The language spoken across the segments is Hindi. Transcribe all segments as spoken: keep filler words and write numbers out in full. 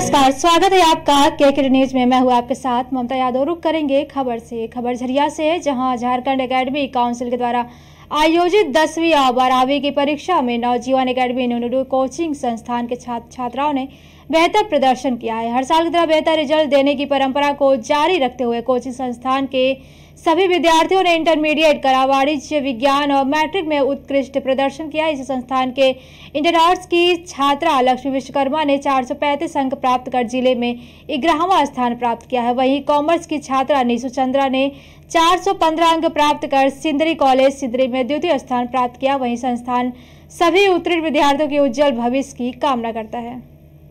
नमस्कार, स्वागत है आपका केके न्यूज में। मैं हूं आपके साथ ममता यादव। रुक करेंगे खबर से। खबर झरिया से, जहां झारखंड एकेडमिक काउंसिल के द्वारा आयोजित दसवीं और बारहवीं की परीक्षा में नवजीवन एकेडमी नूनू कोचिंग संस्थान के छात्र छात्राओं ने बेहतर प्रदर्शन किया है। हर साल की तरह बेहतर रिजल्ट देने की परंपरा को जारी रखते हुए कोचिंग संस्थान के सभी विद्यार्थियों ने इंटरमीडिएट, कला, वाणिज्य, विज्ञान और मैट्रिक में उत्कृष्ट प्रदर्शन किया। इस संस्थान के इंटर आर्ट्स की छात्रा लक्ष्मी विश्वकर्मा ने चार सौ पैंतीस अंक प्राप्त कर जिले में ग्यारहवां स्थान प्राप्त किया है। वहीं कॉमर्स की छात्रा निशु चंद्रा ने चार सौ पंद्रह अंक प्राप्त कर सिंदरी कॉलेज सिंदरी में द्वितीय स्थान प्राप्त किया। वहीं संस्थान सभी उत्तीर्ण विद्यार्थियों के उज्जवल भविष्य की कामना करता है।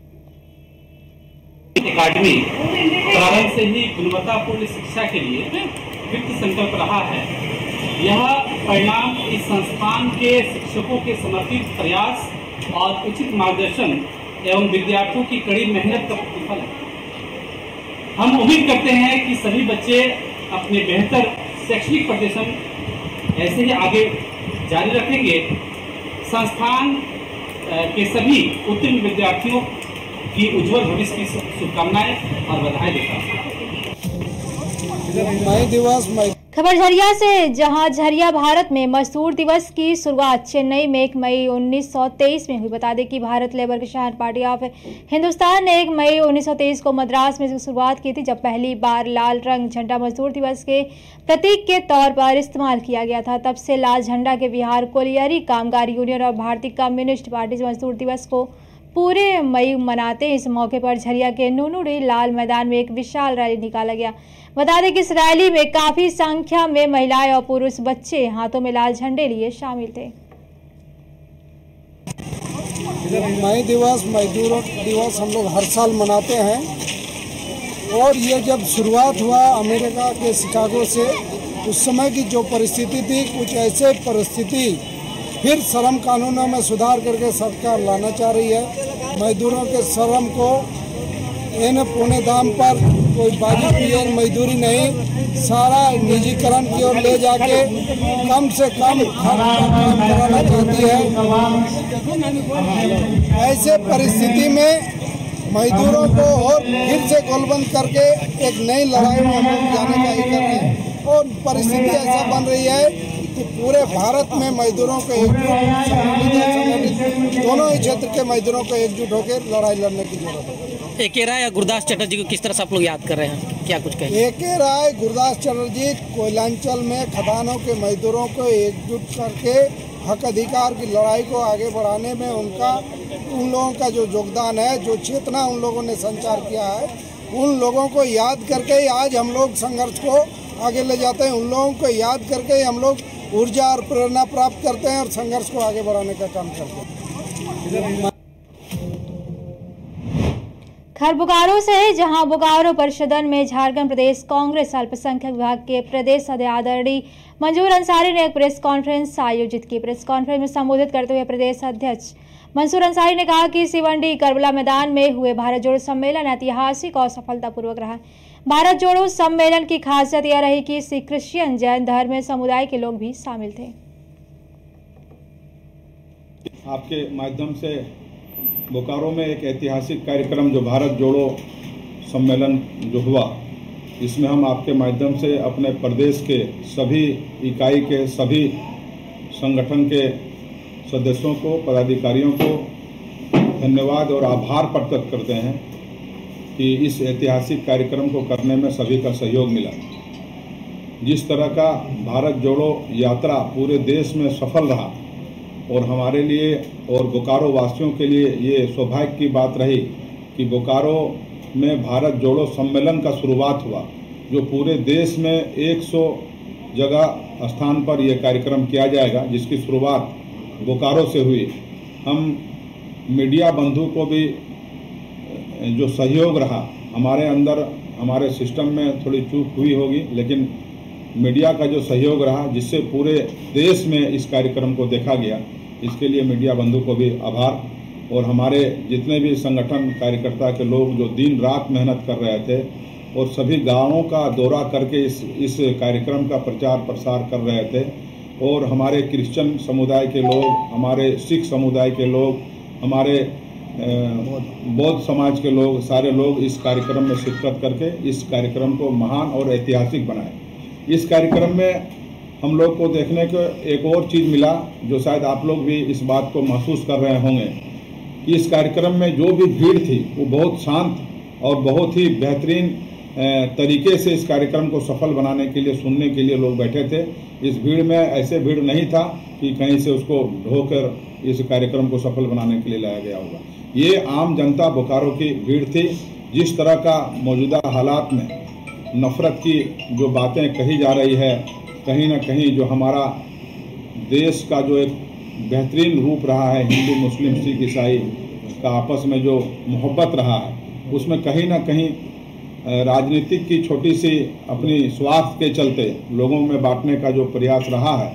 एकेडमी प्रारंभ से ही गुणवत्तापूर्ण शिक्षा के लिए वित्त संकल्प रहा है। यह परिणाम इस संस्थान के शिक्षकों के समर्पित प्रयास और उचित मार्गदर्शन एवं विद्यार्थियों की कड़ी मेहनत का प्रतिफल है। हम उम्मीद करते हैं कि सभी बच्चे अपने बेहतर शैक्षणिक प्रदर्शन ऐसे ही आगे जारी रखेंगे। संस्थान के सभी उत्तीर्ण विद्यार्थियों की उज्जवल भविष्य की शुभकामनाएं और बधाई देता हूं। खबर झरिया से, जहां झरिया भारत में मजदूर दिवस की शुरुआत चेन्नई में एक मई उन्नीस सौ तेईस में हुई। बता दें कि Bharat labour Kisan party of Hindustan ने एक मई उन्नीस सौ तेईस को मद्रास में शुरुआत की थी, जब पहली बार लाल रंग झंडा मजदूर दिवस के प्रतीक के तौर पर इस्तेमाल किया गया था। तब से लाल झंडा के बिहार कोलियरी कामगार यूनियन और भारतीय कम्युनिस्ट पार्टी मजदूर दिवस को पूरे मई मनाते हैं। इस मौके पर झरिया के नूनूडी लाल मैदान में एक विशाल रैली निकाला गया। बता दें कि इस रैली में काफी संख्या में महिलाएं और पुरुष बच्चे हाथों में लाल झंडे लिए शामिल थे। मई दिवस मजदूरों दिवस हम लोग हर साल मनाते हैं, और ये जब शुरुआत हुआ अमेरिका के शिकागो से, उस समय की जो परिस्थिति थी, कुछ ऐसे परिस्थिति फिर श्रम कानूनों में सुधार करके सरकार लाना चाह रही है। मजदूरों के श्रम को इन पौने दाम पर कोई बाजी पियर मजदूरी नहीं, सारा निजीकरण की ओर ले जाके कम से कम काम कराना चाहती है। ऐसे परिस्थिति में मजदूरों को और फिर से गोलबंद करके एक नई लड़ाई में हम लोग जाने का ही कर रहे हैं, और परिस्थिति ऐसा बन रही है कि पूरे भारत में मजदूरों को एकजुट, संगठित दोनों ही क्षेत्र के मजदूरों को एकजुट होकर लड़ाई लड़ने की जरूरत है। एके राय या गुरदास चटर्जी को किस तरह से आप लोग याद कर रहे हैं, क्या कुछ कहें? एके राय, गुरदास चटर्जी कोयलांचल में खदानों के मजदूरों को एकजुट करके हक अधिकार की लड़ाई को आगे बढ़ाने में उनका उन लोगों का जो योगदान है, जो चेतना उन लोगों ने संचार किया है, उन लोगों को याद करके आज हम लोग संघर्ष को आगे ले जाते हैं। उन लोगों को याद करके हम लोग ऊर्जा और प्रेरणा प्राप्त करते हैं और संघर्ष को आगे बढ़ाने का काम करते हैं। खबर बोकारो से है, जहां बोकारो परिषदन में झारखंड प्रदेश कांग्रेस अल्पसंख्यक विभाग के प्रदेश आदरणीय मंजूर अंसारी ने एक प्रेस कॉन्फ्रेंस आयोजित की। प्रेस कॉन्फ्रेंस में संबोधित करते हुए प्रदेश अध्यक्ष मंसूर अंसारी ने कहा कि सिवंडी करबला मैदान में हुए भारत जोड़ो सम्मेलन ऐतिहासिक और सफलतापूर्वक रहा। भारत जोड़ो सम्मेलन की खासियत यह रही कि सिख, क्रिश्चियन, जैन धर्म में समुदाय के लोग भी शामिल थे। आपके माध्यम से बोकारो में एक ऐतिहासिक कार्यक्रम जो भारत जोड़ो सम्मेलन जो हुआ, इसमें हम आपके माध्यम से अपने प्रदेश के सभी इकाई के सभी संगठन के सदस्यों को, पदाधिकारियों को धन्यवाद और आभार प्रकट करते हैं कि इस ऐतिहासिक कार्यक्रम को करने में सभी का सहयोग मिला। जिस तरह का भारत जोड़ो यात्रा पूरे देश में सफल रहा, और हमारे लिए और बोकारो वासियों के लिए ये सौभाग्य की बात रही कि बोकारो में भारत जोड़ो सम्मेलन का शुरुआत हुआ, जो पूरे देश में एक सौ जगह स्थान पर यह कार्यक्रम किया जाएगा, जिसकी शुरुआत बोकारो से हुई। हम मीडिया बंधु को भी जो सहयोग रहा, हमारे अंदर हमारे सिस्टम में थोड़ी चूक हुई होगी, लेकिन मीडिया का जो सहयोग रहा, जिससे पूरे देश में इस कार्यक्रम को देखा गया, इसके लिए मीडिया बंधु को भी आभार। और हमारे जितने भी संगठन कार्यकर्ता के लोग जो दिन रात मेहनत कर रहे थे और सभी गांवों का दौरा करके इस इस कार्यक्रम का प्रचार प्रसार कर रहे थे, और हमारे क्रिश्चियन समुदाय के लोग, हमारे सिख समुदाय के लोग, हमारे बौद्ध समाज के लोग, सारे लोग इस कार्यक्रम में शिरकत करके इस कार्यक्रम को महान और ऐतिहासिक बनाए। इस कार्यक्रम में हम लोग को देखने को एक और चीज़ मिला, जो शायद आप लोग भी इस बात को महसूस कर रहे होंगे कि इस कार्यक्रम में जो भी भीड़ थी वो बहुत शांत और बहुत ही बेहतरीन तरीके से इस कार्यक्रम को सफल बनाने के लिए, सुनने के लिए लोग बैठे थे। इस भीड़ में ऐसे भीड़ नहीं था कि कहीं से उसको ढोकर इस कार्यक्रम को सफल बनाने के लिए लाया गया होगा। ये आम जनता बोकारो की भीड़ थी। जिस तरह का मौजूदा हालात में नफरत की जो बातें कही जा रही है, कहीं ना कहीं जो हमारा देश का जो एक बेहतरीन रूप रहा है, हिंदू मुस्लिम सिख ईसाई का आपस में जो मोहब्बत रहा है, उसमें कहीं ना कहीं राजनीतिक की छोटी सी अपनी स्वार्थ के चलते लोगों में बांटने का जो प्रयास रहा है,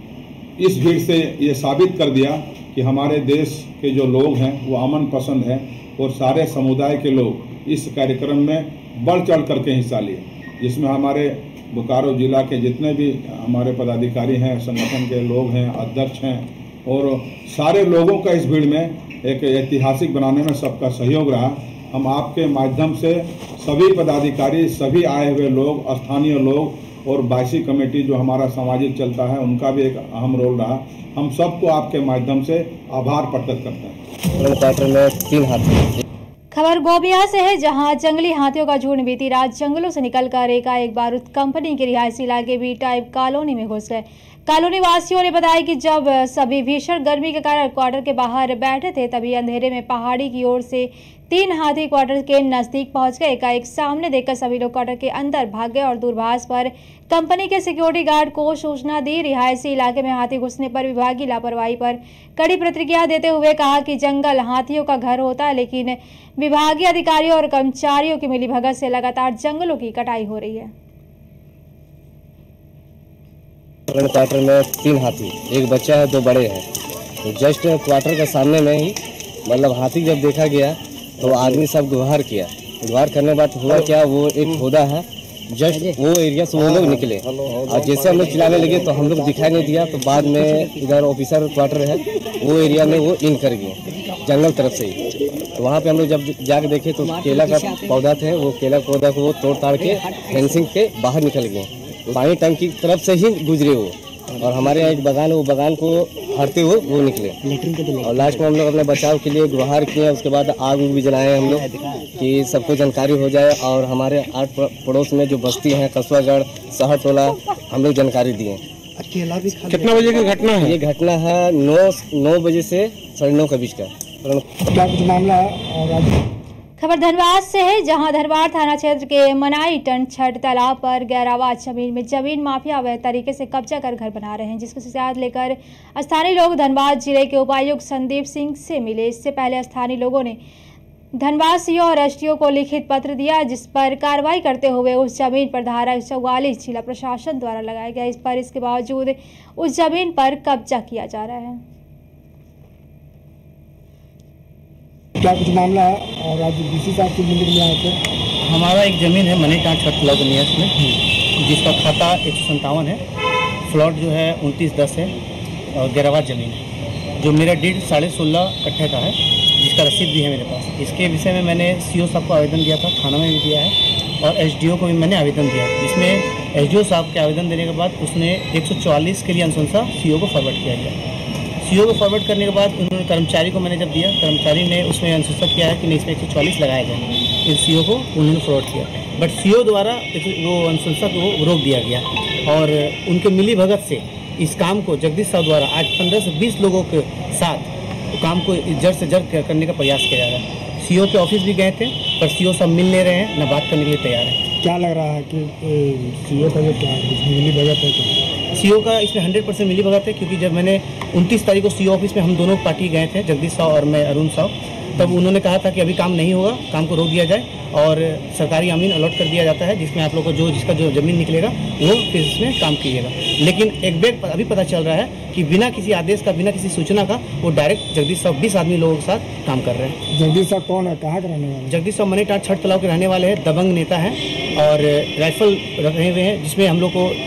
इस भीड़ से ये साबित कर दिया कि हमारे देश के जो लोग हैं वो अमन पसंद हैं और सारे समुदाय के लोग इस कार्यक्रम में बढ़ चढ़ करके हिस्सा लिए, जिसमें हमारे बोकारो जिला के जितने भी हमारे पदाधिकारी हैं, संगठन के लोग हैं, अध्यक्ष हैं और सारे लोगों का इस भीड़ में एक ऐतिहासिक बनाने में सबका सहयोग रहा। हम आपके माध्यम से सभी पदाधिकारी, सभी आए हुए लोग, स्थानीय लोग और बाईसी कमेटी जो हमारा सामाजिक चलता है, उनका भी एक अहम रोल रहा। हम सबको आपके माध्यम से आभार प्रकट करते हैं। खबर गोबिया से है, जहां जंगली हाथियों का झुंड बीती रात जंगलों से निकलकर एकाएक बारूद कंपनी के रिहायशी इलाके बी टाइप कॉलोनी में घुस गए। कॉलोनी वासियों ने बताया कि जब सभी भीषण गर्मी के कारण क्वार्टर के बाहर बैठे थे, तभी अंधेरे में पहाड़ी की ओर से तीन हाथी क्वार्टर के नजदीक पहुंच गए। एकाएक सामने देखकर सभी लोग क्वार्टर के अंदर भाग गए और दूरभाष पर कंपनी के सिक्योरिटी गार्ड को सूचना दी। रिहायशी इलाके में हाथी घुसने पर विभागीय लापरवाही पर कड़ी प्रतिक्रिया देते हुए कहा कि जंगल हाथियों का घर होता है, लेकिन विभागीय अधिकारियों और कर्मचारियों की मिलीभगत से लगातार जंगलों की कटाई हो रही है। क्वार्टर में तीन हाथी, एक बच्चा है, दो बड़े हैं। तो जस्ट क्वार्टर के सामने में ही मतलब हाथी जब देखा गया तो आदमी सब गुहार किया। गुहार करने के बाद हुआ क्या, वो एक खोदा है, जस्ट वो एरिया से वो लोग निकले और जैसे हम लोग चिल्लाने लगे तो हम लोग दिखाई नहीं दिया। तो बाद में इधर ऑफिसर क्वार्टर है, वो एरिया में वो इन कर गए जंगल तरफ से ही। तो वहाँ पे हम लोग जब जाके देखे तो केला का पौधा थे, वो केला पौधा को वो तोड़ ताड़ के फेंसिंग के बाहर निकल गए। पानी टैंक की तरफ से ही गुजरे वो, और हमारे यहाँ एक बागान है, वो बागान को हरते हुए वो निकले। और लास्ट में हम लोग अपने बचाव के लिए गुहार किए। उसके बाद आग भी जलाए हम लोग कि सबको जानकारी हो जाए। और हमारे आठ पड़ोस में जो बस्ती हैं, कस्बागढ़, शहर टोला, हम लोग जानकारी दिए। कितना बजे की घटना है? ये घटना है नौ नौ बजे से साढ़े नौ के बीच का मामला है। खबर धनबाद से है, जहां धनबाद थाना क्षेत्र के मनाई टन छठ तालाब पर गैराबाद जमीन में जमीन माफिया अवैध तरीके से कब्जा कर घर बना रहे हैं, जिसको शिकायत लेकर स्थानीय लोग धनबाद जिले के उपायुक्त संदीप सिंह से मिले। इससे पहले स्थानीय लोगों ने धनबाद सीओ और एसडीओ को लिखित पत्र दिया, जिस पर कार्रवाई करते हुए उस जमीन पर धारा चौवालीस जिला प्रशासन द्वारा लगाया गया। इस पर इसके बावजूद उस जमीन पर कब्जा किया जा रहा है। क्या कुछ मामला है और आज डीसी साहब की मिलने के लिए आए थे? हमारा एक ज़मीन है मनी टाँच छठ ब्लॉक नियत में, जिसका खाता एक सौ संतावन है, प्लॉट जो है उनतीस दस है और गैराबाद ज़मीन है, जो मेरा डीड साढ़े सोलह कट्ठे का है, जिसका रसीद भी है मेरे पास। इसके विषय में मैंने सीओ साहब को आवेदन दिया था, थाना में भी दिया है, और एसडीओ को भी मैंने आवेदन दिया है। जिसमें एसडीओ साहब के आवेदन देने के बाद उसने एक सौ चौवालीस के लिए अनुशंसा सीओ को फॉरवर्ड किया गया। सीओ को फॉरवर्ड करने के बाद उन्होंने कर्मचारी को मैंने जब दिया, कर्मचारी ने उसमें अनुशंसा किया है कि नहीं इसमें एक सौ चौवालीस लगाया जाए, फिर सीओ को उन्होंने फॉरवर्ड किया, बट सीओ द्वारा वो अनुशंसा को रोक दिया गया। और उनके मिली भगत से इस काम को जगदीश साहब द्वारा आज पंद्रह से बीस लोगों के साथ काम को जड़ से जड़ करने का प्रयास किया जा रहा है। सीओ के ऑफिस भी गए थे, पर सीओ सब मिल नहीं रहे हैं, न बात करने के लिए तैयार है। क्या लग रहा है कि सीओ का जो क्या मिली भगत है? तो सीओ का इसमें हंड्रेड परसेंट मिली भगत है, क्योंकि जब मैंने उनतीस तारीख को सीओ ऑफिस में हम दोनों पार्टी गए थे, जगदीश साहब और मैं अरुण साहब, तब उन्होंने कहा था कि अभी काम नहीं होगा, काम को रोक दिया जाए और सरकारी अमीन अलॉट कर दिया जाता है, जिसमें आप लोग को जो जिसका जो ज़मीन निकलेगा वो फिर इसमें काम कीजिएगा। लेकिन एक बैग अभी पता चल रहा है कि बिना किसी आदेश का, बिना किसी सूचना का वो डायरेक्ट जगदीश साहब बीस आदमी लोगों के साथ काम कर रहे हैं। जगदीश साहब कौन है, कहाँ के रहने वाले? जगदीश साहब मनी टाँच छठ तालाब के रहने वाले हैं, दबंग नेता हैं और राइफल रखे हुए हैं, जिसमें हम लोग को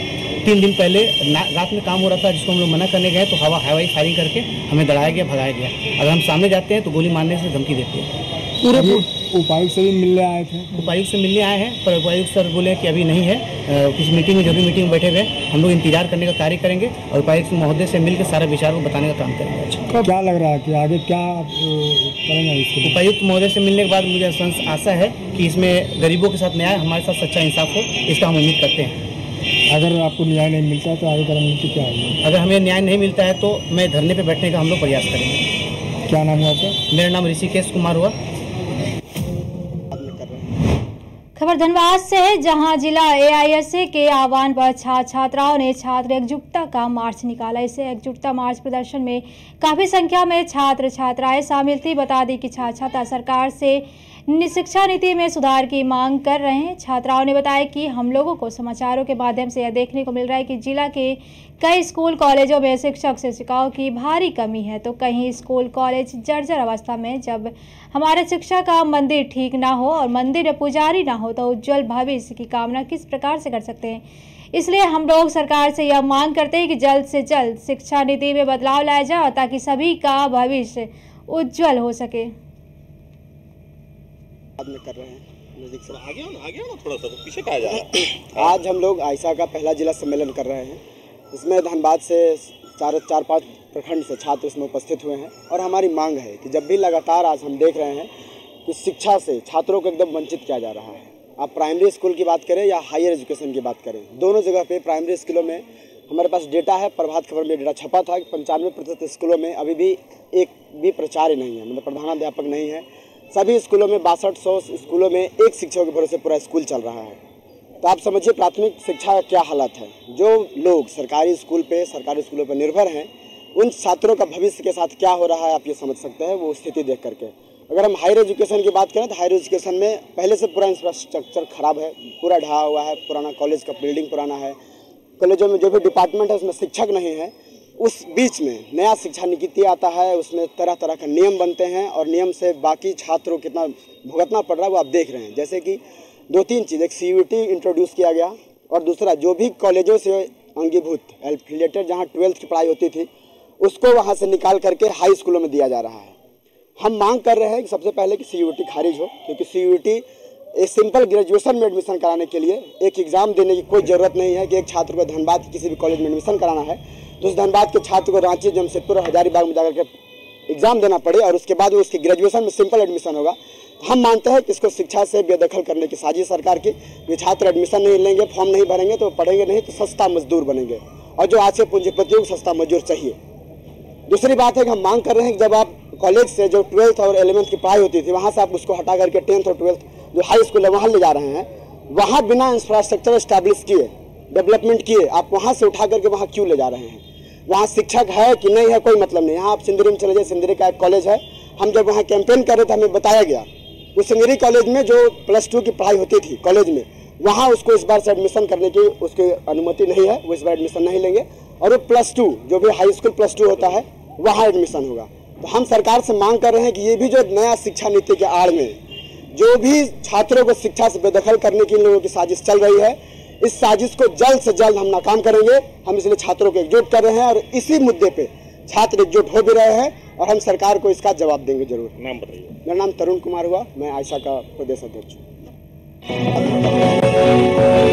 तीन दिन पहले रात में काम हो रहा था, जिसको हम लोग मना करने गए तो हवा हवाई फायरिंग करके हमें दड़ाया गया, भगाया गया। अगर हम सामने जाते हैं तो गोली मारने से धमकी देते हैं। पूरे उपायुक्त से भी मिलने आए थे, उपायुक्त से मिलने आए हैं, पर उपायुक्त सर बोले कि अभी नहीं है, किसी मीटिंग में, जो भी मीटिंग में बैठे हुए हम लोग इंतजार करने का कार्य करेंगे और उपायुक्त महोदय से मिलकर सारा विचार को बताने का काम करेंगे। अच्छा, क्या लग रहा है कि आगे क्या करेंगे इसके? उपायुक्त महोदय से मिलने के बाद मुझे आशा है कि इसमें गरीबों के साथ न्याय, हमारे साथ सच्चा इंसाफ हो, इसका हम उम्मीद करते हैं। अगर आपको न्याय नहीं मिलता है तो आगे का रणनीति क्या है? अगर हमें न्याय नहीं मिलता है तो मैं धरने पे बैठने का हम लोग प्रयास करेंगे। क्या नाम है आपका? मेरा नाम ऋषिकेश कुमार हुआ। खबर धनबाद से है, जहां जिला ए आई एस ए के आह्वान पर छात्र छात्राओं ने छात्र एकजुटता का मार्च निकाला। इस एकजुटता मार्च प्रदर्शन में काफी संख्या में छात्र छात्राएं शामिल थी। बता दी कि छात्र छात्रा सरकार से शिक्षा नीति में सुधार की मांग कर रहे हैं। छात्राओं ने बताया कि हम लोगों को समाचारों के माध्यम से यह देखने को मिल रहा है कि जिला के कई स्कूल कॉलेजों में शिक्षक शिक्षिकाओं की भारी कमी है, तो कहीं स्कूल कॉलेज जर्जर अवस्था में। जब हमारे शिक्षा का मंदिर ठीक ना हो और मंदिर में पुजारी ना हो तो उज्जवल भविष्य की कामना किस प्रकार से कर सकते हैं। इसलिए हम लोग सरकार से यह मांग करते हैं कि जल्द से जल्द शिक्षा नीति में बदलाव लाया जाए ताकि सभी का भविष्य उज्जवल हो सके। में कर रहे हैं आगे हो ना, आगे हो ना, थोड़ा सा तो पीछे कहा जा रहा है। आज हम लोग आयशा का पहला जिला सम्मेलन कर रहे हैं। इसमें धनबाद से चार चार पाँच प्रखंड से छात्र इसमें उपस्थित हुए हैं और हमारी मांग है कि जब भी लगातार आज हम देख रहे हैं कि शिक्षा से छात्रों को एकदम वंचित किया जा रहा है। आप प्राइमरी स्कूल की बात करें या हायर एजुकेशन की बात करें, दोनों जगह पे प्राइमरी स्कूलों में हमारे पास डेटा है, प्रभात खबर में डेटा छपा था कि पंचानवे प्रतिशत स्कूलों में अभी भी एक भी प्राचार्य नहीं है, मतलब प्रधानाध्यापक नहीं है। सभी स्कूलों में बासठ सौ स्कूलों में एक शिक्षक के भरोसे पूरा स्कूल चल रहा है। तो आप समझिए प्राथमिक शिक्षा का क्या हालत है। जो लोग सरकारी स्कूल पे सरकारी स्कूलों पर निर्भर हैं, उन छात्रों का भविष्य के साथ क्या हो रहा है आप ये समझ सकते हैं वो स्थिति देख करके। अगर हम हायर एजुकेशन की बात करें तो हायर एजुकेशन में पहले से पूरा इंफ्रास्ट्रक्चर खराब है, पूरा ढहा हुआ है, पुराना कॉलेज का बिल्डिंग पुराना है, कॉलेजों में जो भी डिपार्टमेंट है उसमें शिक्षक नहीं है। उस बीच में नया शिक्षा नीति आता है, उसमें तरह तरह का नियम बनते हैं और नियम से बाकी छात्रों को कितना भुगतना पड़ रहा है वो आप देख रहे हैं। जैसे कि दो तीन चीज़, एक सी यू टी इंट्रोड्यूस किया गया और दूसरा जो भी कॉलेजों से अंगीभूत एफिलिएटेड जहाँ ट्वेल्थ की पढ़ाई होती थी उसको वहाँ से निकाल करके हाई स्कूलों में दिया जा रहा है। हम मांग कर रहे हैं कि सबसे पहले कि सी यू टी खारिज हो, क्योंकि सी यू टी एक सिंपल ग्रेजुएशन में एडमिशन कराने के लिए एक एग्ज़ाम देने की कोई ज़रूरत नहीं है कि एक छात्र को धनबाद किसी भी कॉलेज में एडमिशन कराना है तो उस धनबाद के छात्र को रांची, जमशेदपुर और हजारीबाग में जाकर के एग्ज़ाम देना पड़े और उसके बाद वो उसकी ग्रेजुएशन में सिंपल एडमिशन होगा। हम मानते हैं कि इसको शिक्षा से बेदखल करने की साजिश सरकार की। ये छात्र एडमिशन नहीं लेंगे, फॉर्म नहीं भरेंगे तो पढ़ेंगे नहीं, तो सस्ता मजदूर बनेंगे और जो आज से पूंजीपतियों को सस्ता मजदूर चाहिए। दूसरी बात है कि हम मांग कर रहे हैं कि जब आप कॉलेज से जो ट्वेल्थ और एलेवेंथ की पढ़ाई होती थी वहाँ से आप उसको हटा करके टेंथ और ट्वेल्थ जो हाई स्कूल है वहाँ ले जा रहे हैं, वहाँ बिना इंफ्रास्ट्रक्चर स्टैब्लिश किए, डेवलपमेंट किए, आप वहाँ से उठा करके वहाँ क्यों ले जा रहे हैं? वहाँ शिक्षक है कि नहीं है कोई मतलब नहीं। यहाँ आप सिंदरी में चले जाए, सिंदरी का एक कॉलेज है, हम जब वहाँ कैंपेन कर रहे थे हमें बताया गया उस सिंदरी कॉलेज में जो प्लस टू की पढ़ाई होती थी कॉलेज में, वहाँ उसको इस बार से एडमिशन करने की उसकी अनुमति नहीं है, वो इस बार एडमिशन नहीं लेंगे और वो प्लस टू जो भी हाई स्कूल प्लस टू होता है वहाँ एडमिशन होगा। तो हम सरकार से मांग कर रहे हैं कि ये भी जो नया शिक्षा नीति के आड़ में जो भी छात्रों को शिक्षा से बेदखल करने की इन लोगों की साजिश चल रही है, इस साजिश को जल्द से जल्द हम नाकाम करेंगे। हम इसलिए छात्रों को एकजुट कर रहे हैं और इसी मुद्दे पे छात्र एकजुट हो भी रहे हैं और हम सरकार को इसका जवाब देंगे जरूर। नाम बताइए। मेरा नाम तरुण कुमार हुआ, मैं आयशा का प्रदेश अध्यक्ष हूँ।